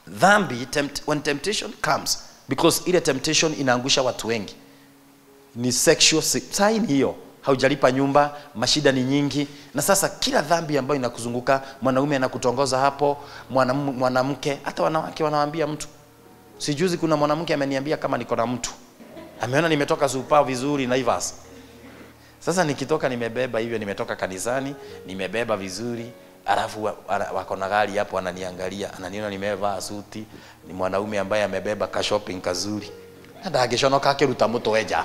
Dhambi, when temptation comes, because ile temptation inaangusha watu wengi, ni sexual sign hiyo. Haujalipa nyumba, mashida ni nyingi, na sasa kila dhambi ambayo inakuzunguka, mwanaume anakutongoza hapo, mwanamke, hata wanawake wanawaambia mtu. Sijuzi kuna mwanamke ameniambia kama niko na mtu. Ameona nimetoka super vizuri Naivas. Sasa nikitoka nimebeba hivyo, nimetoka kanisani, nimebeba vizuri, alafu wako na gari hapo wananiangalia, ananiona nimevaa suti, ni mwanaume ambaye amebeba ka shopping kazuri. Hata ageshonoka akiruta moto weja.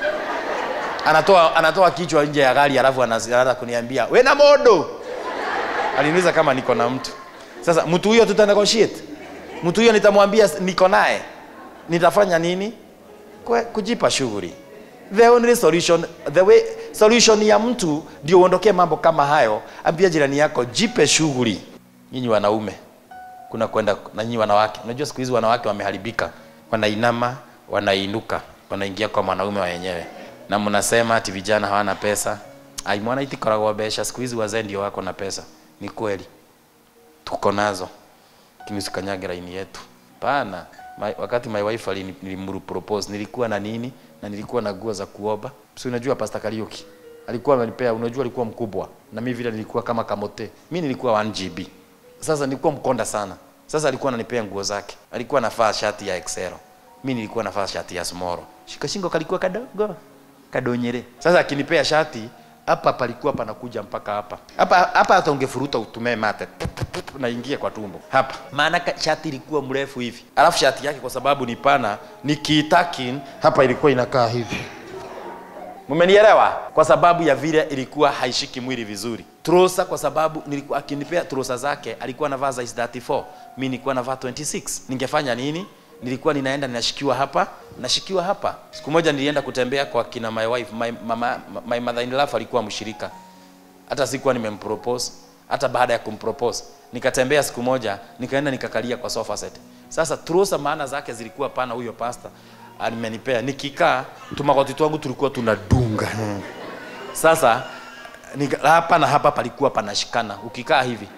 Anatoa kichwa nje ya gari, alafu anaanza kuniambia, "We na modo." Aliniuliza kama niko na mtu. Sasa mtu huyo tutanegotiate. Mtu huyo nitamwambia niko naye. Nitafanya nini? Kujipa shughuli. The only solution, solution ya mtu ndio uondokee mambo kama hayo. Ambia jirani yako, jipe shughuli. Nyinyi wanaume, kuna kwenda na nyinyi wanawake. Unajua siku hizi wanawake wameharibika. Wanainama, wanainuka, wanaingia kwa mwanaume wenyewe. Na mnasema ati vijana hawana pesa. Ai mwana itikoragwa besha, siku hizi wazee ndio wako na pesa. Ni kweli. Tuko nazo. Kinusikanyage laini yetu. Pana. Wakati my wife nilimuru propose, nilikuwa na nini? Na nilikuwa na nguo za kuoba. Si unajua Pastor Kariuki alikuwa amenipea, unajua alikuwa mkubwa, na mimi vile nilikuwa kama kamote. Mimi nilikuwa 1 GB. Sasa nilikuwa mkonda sana. Sasa alikuwa ananipea nguo zake. Alikuwa anavaa shati ya XL. Mimi nilikuwa navaa shati ya small. Shikashingo kalikuwa kadogo, kadonyere. Sasa akinipea shati, hapa palikuwa panakuja mpaka hapa. Hapa hata ungefuruta utumee mate. Na ingia kwa tumbo. Hapa. Maana shati ilikuwa mrefu hivi. Alafu shati yake kwa sababu ni pana, nikitakin hapa ilikuwa inakaa hivi. Mmenielewa? Kwa sababu ya vile ilikuwa haishiki mwili vizuri. Trouser kwa sababu nilikuwa akinipea trouser zake, alikuwa anavaa size 34. Mimi nilikuwa navaa 26. Ningefanya nini? Nilikuwa ninaenda ninashikiwa hapa, nashikiwa hapa. Siku moja nilienda kutembea kwa kina my wife, my mother in law alikuwa mshirika. Hata sikuwa nimempropose, hata baada ya kumpropose, nikatembea siku moja, nikaenda nikakalia kwa sofa set. Sasa trouser maana zake zilikuwa pana, huyo pastor alimenipea. Nikikaa tumakoti twangu tulikuwa tunadunga. Sasa hapa na hapa palikuwa panashikana. Ukikaa hivi,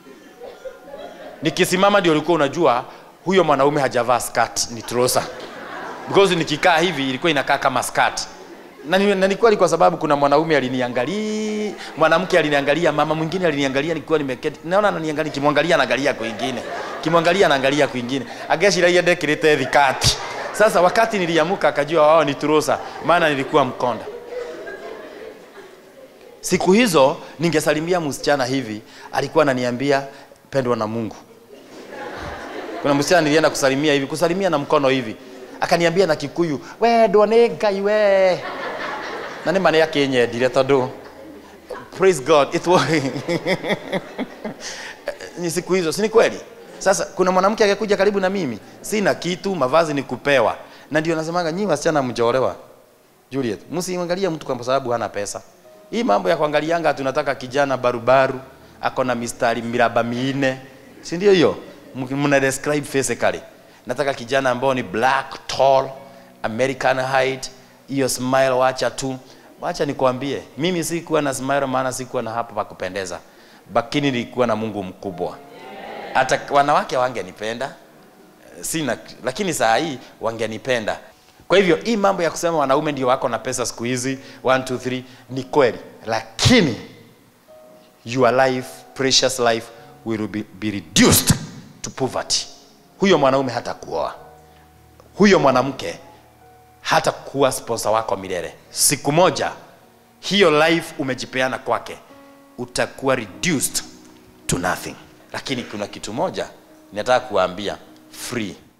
nikisimama ndio ulikuwa unajua huyo mwanaume hajavaa skirt, ni trouser. Because nikikaa hivi ilikuwa inakaa kama skirt. Na ni kweli kwa sababu kuna mwanaume aliniangalia, mwanamke aliniangalia, mama mwingine aliniangalia nikiwa nimeketi. Naona ananiangalia, kimwangalia anaangalia kwingine. Kimwangalia anaangalia kwingine. Ageshira yende kirete vikati. Sasa wakati niliamuka akajua wao ni trouser, maana nilikuwa mkonda. Siku hizo ningesalimia msichana hivi, alikuwa ananiambia pendwa na Mungu. Kuna msichana nilienda kusalimia hivi, kusalimia na mkono hivi. Akaniambia na Kikuyu, "We ndone Ngai we." Na ni maana yake yenye director do. Praise God, it was. Ni siku hizo, si ni kweli? Sasa kuna mwanamke akikuja karibu na mimi, sina kitu, mavazi ni kupewa. Na ndio nasemaga nyinyi wasichana mjolewa. Juliet, msiangalie mtu kwa sababu hana pesa. Hii mambo ya kuangalianga tunataka kijana barubaru, ako na mistari miraba 4. Si ndio hiyo? Mna describe physically. Nataka kijana ambao ni black, tall, American height, hiyo smile wacha tu. Wacha nikwambie, mimi sikuwa na smile maana sikuwa na hapa pa kupendeza. Lakini nilikuwa na Mungu mkubwa. Hata wanawake wangenipenda. Sina, lakini saa hii wangenipenda. Kwa hivyo hii mambo ya kusema wanaume ndio wako na pesa siku hizi 1 2 3 ni kweli. Lakini your life, precious life will be reduced to poverty. Huyo mwanaume hata kuoa. Huyo mwanamke hata kuwa sponsor wako milele. Siku moja hiyo life umejipeana kwake, utakuwa reduced to nothing. Lakini kuna kitu moja ninataka kuambia, free.